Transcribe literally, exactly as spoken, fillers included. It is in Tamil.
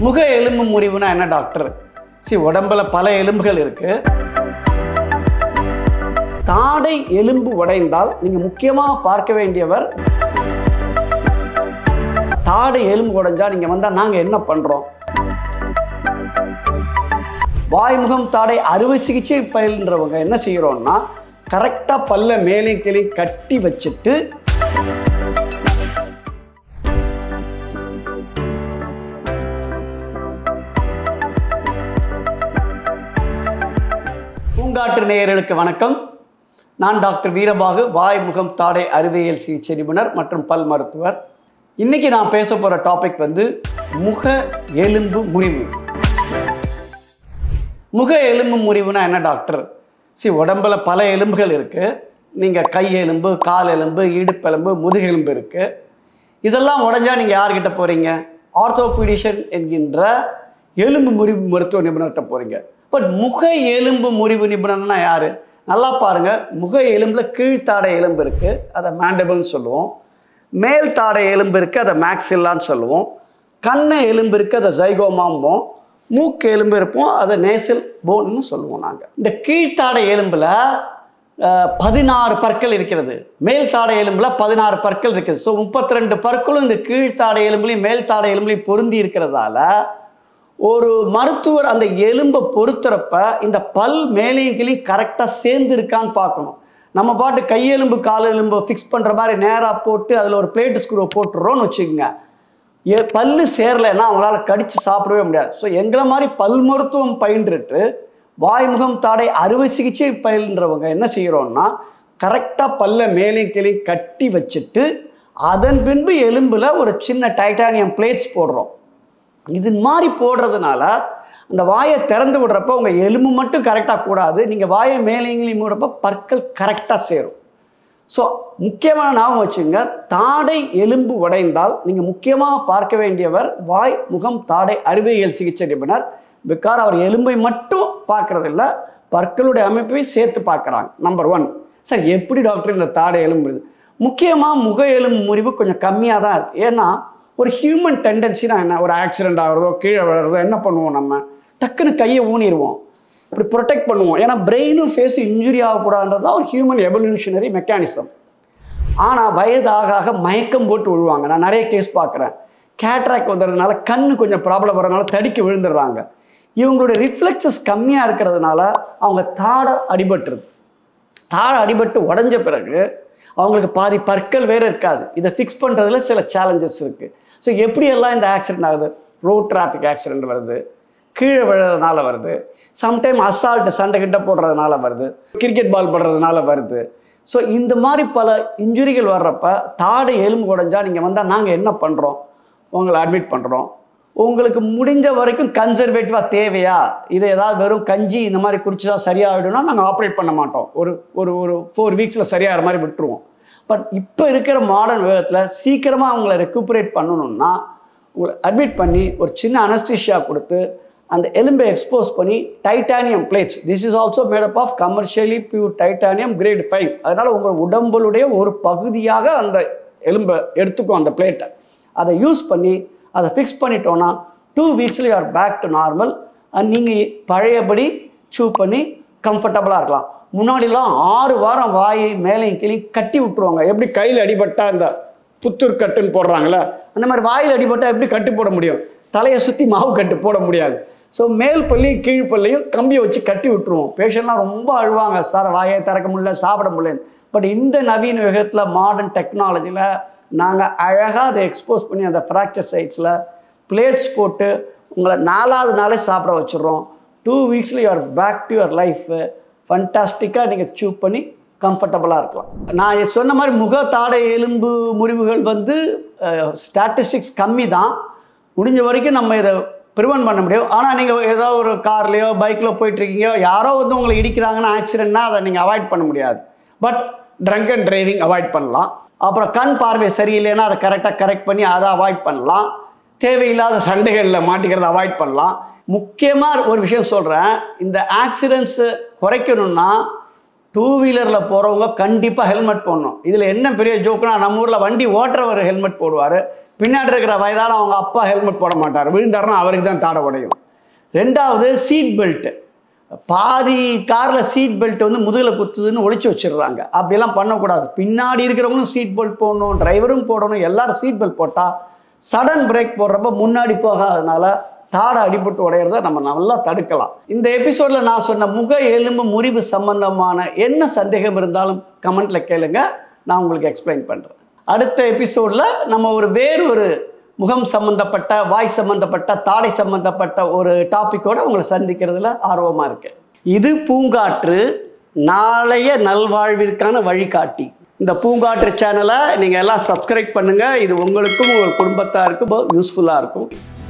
முக எலும்பு முறிவுனா என்ன டாக்டர்? சி உடம்புல பல எலும்புகள் இருக்கு. தாடை எலும்பு உடைந்தால் நீங்க முக்கியமா பார்க்க வேண்டியவர், தாடை எலும்பு உடைஞ்சா நீங்க வந்தா நாங்க என்ன பண்றோம்? வாய்முகம் தாடை அறுவை சிகிச்சை பயில்ன்றவங்க என்ன செய்யறோம்னா, கரெக்டா பல்ல மேலே கீழே கட்டி வச்சுட்டு பூங்காற்று நேயர்களுக்கு வணக்கம். நான் டாக்டர் வீரபாகு, வாய் முகம் தாடை அறிவியல் சிகிச்சை நிபுணர் மற்றும் பல் மருத்துவர். இன்னைக்கு நான் பேச போற டாபிக் வந்து முக எலும்பு முறிவு. முக எலும்பு முறிவுனா என்ன டாக்டர்? சி உடம்புல பல எலும்புகள் இருக்கு. நீங்க கை எலும்பு, கால் எலும்பு, இடுப்பெலும்பு, முதுகெலும்பு இருக்கு. இதெல்லாம் உடஞ்சா நீங்க யார்கிட்ட போறீங்க? ஆர்த்தோபீடிஷன் என்கின்ற எலும்பு முறிவு மருத்துவ நிபுணர்கிட்ட போறீங்க. பட் முக எலும்பு முறிவு நிபுணர்னா யாரு? நல்லா பாருங்க. முக எலும்புல கீழ்த்தாடை எலும்பு இருக்கு, அதை மேண்டபிள்னு சொல்லுவோம். மேல் தாடை எலும்பு இருக்கு, அதை மேக்ஸில்லான்னு சொல்லுவோம். கண்ண எலும்பு இருக்கு, அதை ஜைகோமாம்போம். மூக்கு எலும்பு இருப்போம், அதை நேசல் போன்னு சொல்லுவோம் நாங்கள். இந்த கீழ்த்தாடை எலும்புல பதினாறு பற்கள் இருக்கிறது. மேல் தாடை எலும்புல பதினாறு பற்கள் இருக்குது. ஸோ முப்பத்தி ரெண்டு பற்களும் இந்த கீழ்த்தாடை எலும்புலையும் மேல் தாடை எலும்புலையும் பொருந்தி இருக்கிறதால ஒரு மருத்துவர் அந்த எலும்பை பொறுத்துறப்ப இந்த பல் மேலையும் கீழையும் கரெக்டாக சேர்ந்து இருக்கான்னு பார்க்கணும். நம்ம பாட்டு கையெலும்பு கால் எலும்பு ஃபிக்ஸ் பண்ணுற மாதிரி நேராக போட்டு அதில் ஒரு பிளேட் ஸ்க்ரூவை போட்டுறோன்னு வச்சுக்கோங்க. ஏ பல்லு சேரலைன்னா அவங்களால கடித்து சாப்பிடவே முடியாது. ஸோ எங்களை மாதிரி பல் மருத்துவம் பயின்றுட்டு வாய்முகம் தாடை அறுவை சிகிச்சை பயில்ன்றவங்க என்ன செய்கிறோன்னா, கரெக்டாக பல்ல மேலையும் கீழையும் கட்டி வச்சுட்டு அதன் பின்பு எலும்பில் ஒரு சின்ன டைட்டானியம் பிளேட்ஸ் போடுறோம். இது மாதிரி போடுறதுனால அந்த வாயை திறந்து விடுறப்ப உங்கள் எலும்பு மட்டும் கரெக்டாக கூடாது, நீங்கள் வாயை மேலேங்களையும் மூடுறப்ப பற்கள் கரெக்டாக சேரும். ஸோ முக்கியமான ஞாபகம் வச்சுங்க, தாடை எலும்பு உடைந்தால் நீங்கள் முக்கியமாக பார்க்க வேண்டியவர் வாய் முகம் தாடை அறிவியல் சிகிச்சை நிபுணர். பிகாஸ் அவர் எலும்பை மட்டும் பார்க்கறதில்ல, பற்களுடைய அமைப்பையும் சேர்த்து பார்க்குறாங்க. Number one. சார் எப்படி டாக்டர் இந்த தாடை எலும்பு? முக்கியமாக முக எலும்பு முறிவு கொஞ்சம் கம்மியாக தான் இருக்குது. ஏன்னா ஒரு ஹியூமன் டெண்டன்சினா என்ன, ஒரு ஆக்சிடென்ட் ஆகிறதோ கீழே விழுறதோ என்ன பண்ணுவோம், நம்ம டக்குன்னு கையை ஊனிடுவோம், இப்படி ப்ரொடெக்ட் பண்ணுவோம். ஏன்னா பிரெயினும் ஃபேஸும் இன்ஜுரி ஆகக்கூடாதுன்றது தான் ஒரு ஹியூமன் எவல்யூஷனரி மெக்கானிசம். ஆனால் வயதாக ஆக மயக்கம் போட்டு விழுவாங்க. நான் நிறைய கேஸ் பார்க்குறேன். கேட்ராக்ட் வந்ததுனால கண்ணு கொஞ்சம் ப்ராப்ளம் வரதுனால தடிக்க விழுந்துடுறாங்க. இவங்களுடைய ரிஃப்ளெக்ஸஸ் கம்மியாக இருக்கிறதுனால அவங்க தாடை அடிபட்டுருது. தாடை அடிபட்டு உடஞ்ச பிறகு அவங்களுக்கு பாதி பற்கள் வேறு இருக்காது. இதை ஃபிக்ஸ் பண்ணுறதுல சில சேலஞ்சஸ் இருக்குது. ஸோ எப்படியெல்லாம் இந்த ஆக்சிடென்ட் ஆகுது? ரோட் டிராஃபிக் ஆக்சிடென்ட் வருது, கீழே விழுறதுனால வருது, சம்டைம் அசால்ட்டு சண்டை கிட்ட போடுறதுனால வருது, கிரிக்கெட் பால் படுறதுனால வருது. ஸோ இந்த மாதிரி பல இன்ஜுரிகள் வர்றப்ப தாடை எலும்பு உடைஞ்சா நீங்கள் வந்தால் நாங்கள் என்ன பண்ணுறோம்? உங்களை அட்மிட் பண்ணுறோம். உங்களுக்கு முடிஞ்ச வரைக்கும் கன்சர்வேட்டிவாக தேவையா, இது ஏதாவது வெறும் கஞ்சி இந்த மாதிரி குடிச்சா சரியாகிடும்னா நாங்கள் ஆப்ரேட் பண்ண மாட்டோம். ஒரு ஒரு ஒரு ஃபோர் வீக்ஸில் சரியாகிற மாதிரி விட்டுருவோம். பட் இப்போ இருக்கிற மாடர்ன் வேகத்தில் சீக்கிரமாக அவங்கள ரெக்குப்பரேட் பண்ணணும்னா உங்களை அட்மிட் பண்ணி ஒரு சின்ன அனஸ்தீஷியா கொடுத்து அந்த எலும்பை எக்ஸ்போஸ் பண்ணி titanium plates, this is also made up of commercially pure titanium grade five. அதனால் உங்கள் உடம்புடைய ஒரு பகுதியாக அந்த எலும்பை எடுத்துக்கும் அந்த பிளேட்டை. அதை யூஸ் பண்ணி அதை ஃபிக்ஸ் பண்ணிட்டோன்னா டூ வீக்ஸில் you are back to normal. And நீங்கள் பழையபடி சூ பண்ணி கம்ஃபர்டபுளாக இருக்கலாம். முன்னாடிலாம் ஆறு வாரம் வாயை மேலையும் கீழே கட்டி விட்டுருவாங்க. எப்படி கையில் அடிபட்டால் இந்த புத்தூர் கட்டுன்னு போடுறாங்களே, அந்த மாதிரி வாயில் அடிபட்டால் எப்படி கட்டு போட முடியும்? தலையை சுற்றி மாவு கட்டு போட முடியாது. ஸோ மேல் பள்ளியும் கீழ் பள்ளியும் கம்பியை வச்சு கட்டி விட்டுருவோம். பேஷண்ட்லாம் ரொம்ப அழுவாங்க, சார் வாயை திறக்க முடியல, சாப்பிட முடியலன்னு. பட் இந்த நவீன யுகத்தில் மாடர்ன் டெக்னாலஜியில் நாங்கள் அழகாக அதை எக்ஸ்போஸ் பண்ணி அந்த ஃப்ராக்சர் சைட்ஸில் பிளேட்ஸ் போட்டு உங்களை நாலாவது நாளே சாப்பிட வச்சுடுறோம். டூ வீக்ஸில் you are back to your life. ஃபண்டாஸ்டிக்காக நீங்கள் சூப் பண்ணி கம்ஃபர்டபுளாக இருக்கலாம். நான் சொன்ன மாதிரி முக தாடை எலும்பு முறிவுகள் வந்து ஸ்டாட்டிஸ்டிக்ஸ் கம்மி தான். முடிஞ்ச வரைக்கும் நம்ம இதை ப்ரிவென்ட் பண்ண முடியும். ஆனால் நீங்கள் ஏதோ ஒரு கார்லேயோ பைக்கில் போயிட்டுருக்கீங்க, யாரோ வந்து உங்களை இடிக்கிறாங்கன்னா ஆக்சிடென்ட்னா அதை நீங்கள் அவாய்ட் பண்ண முடியாது. But drunk and driving avoid பண்ணலாம். அப்புறம் கண் பார்வை சரியில்லைன்னா அதை கரெக்டாக கரெக்ட் பண்ணி அதை அவாய்ட் பண்ணலாம். தேவையில்லாத சண்டைகளில் மாட்டிக்கிறத அவாய்ட் பண்ணலாம். முக்கியமாக ஒரு விஷயம் சொல்கிறேன், இந்த ஆக்சிடென்ட்ஸு குறைக்கணும்னா டூ வீலரில் போகிறவங்க கண்டிப்பாக ஹெல்மெட் போடணும். இதில் என்ன பெரிய ஜோக்குனா, நம்ம ஊரில் வண்டி ஓட்டுறவர் ஹெல்மெட் போடுவார், பின்னாடி இருக்கிற வயதான அவங்க அப்பா ஹெல்மெட் போட மாட்டார், விழுந்தாருன்னா அவருக்கு தான் தாடை உடையும். ரெண்டாவது சீட் பெல்ட்டு. பாதி காரில் சீட் பெல்ட் வந்து முதுகில் குத்துதுன்னு ஒழிச்சு வச்சிடுறாங்க. அப்படியெல்லாம் பண்ணக்கூடாது. பின்னாடி இருக்கிறவங்களும் சீட் பெல்ட் போடணும், டிரைவரும் போடணும். எல்லாரும் சீட் பெல்ட் போட்டால் சடன் பிரேக் போடுறப்ப முன்னாடி போகாதனால தாடை அடிபட்டு உடையிறத நம்ம நல்லா தடுக்கலாம். இந்த எபிசோடில் நான் சொன்ன முக எலும்பு முறிவு சம்பந்தமான என்ன சந்தேகம் இருந்தாலும் கமெண்ட்டில் கேளுங்க, நான் உங்களுக்கு எக்ஸ்பிளைன் பண்ணுறேன். அடுத்த எபிசோடில் நம்ம ஒரு வேறு ஒரு முகம் சம்பந்தப்பட்ட, வாய் சம்பந்தப்பட்ட, தாடை சம்பந்தப்பட்ட ஒரு டாப்பிக்கோடு உங்களை சந்திக்கிறதுல ஆர்வமாக இருக்கேன். இது பூங்காற்று, நாளைய நல்வாழ்விற்கான வழிகாட்டி. இந்த பூங்காற்று சேனலை நீங்கள் எல்லாம் சப்ஸ்கிரைப் பண்ணுங்கள். இது உங்களுக்கும் உங்கள் குடும்பத்தாருக்கும் யூஸ்ஃபுல்லாக இருக்கும்.